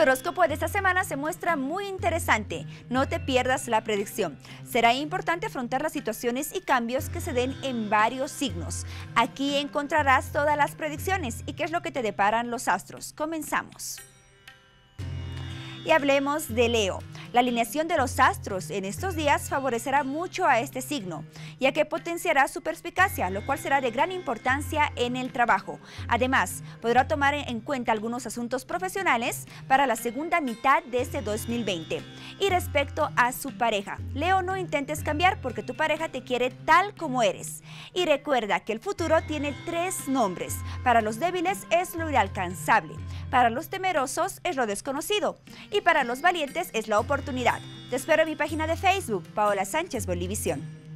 horóscopo de esta semana se muestra muy interesante. No te pierdas la predicción. Será importante afrontar las situaciones y cambios que se den en varios signos. Aquí encontrarás todas las predicciones y qué es lo que te deparan los astros. Comenzamos. Y hablemos de Leo. La alineación de los astros en estos días favorecerá mucho a este signo, ya que potenciará su perspicacia, lo cual será de gran importancia en el trabajo. Además, podrá tomar en cuenta algunos asuntos profesionales para la segunda mitad de este 2020. Y respecto a su pareja, Leo, no intentes cambiar porque tu pareja te quiere tal como eres. Y recuerda que el futuro tiene 3 nombres. Para los débiles es lo inalcanzable, para los temerosos es lo desconocido y para los valientes es la oportunidad. Te espero en mi página de Facebook, Paola Sánchez Bolivisión.